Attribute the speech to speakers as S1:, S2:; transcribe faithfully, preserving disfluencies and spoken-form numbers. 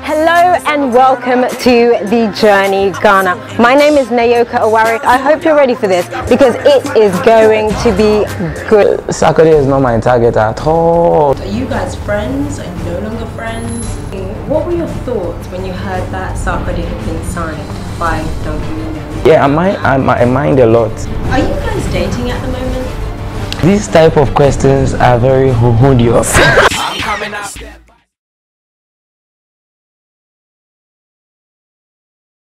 S1: Hello and welcome to The Journey Ghana. My name is Nayoka Oware. I hope you're ready for this because it is going to be good.
S2: Sarkodie is not my target at all.
S1: Are you guys friends? Are you no longer friends? What were your thoughts when you heard that Sarkodie had been signed by Duncan?
S2: Yeah, I mind, I, I mind a lot.
S1: Are you guys dating at the moment?
S2: These type of questions are very odious.
S3: I'm coming up.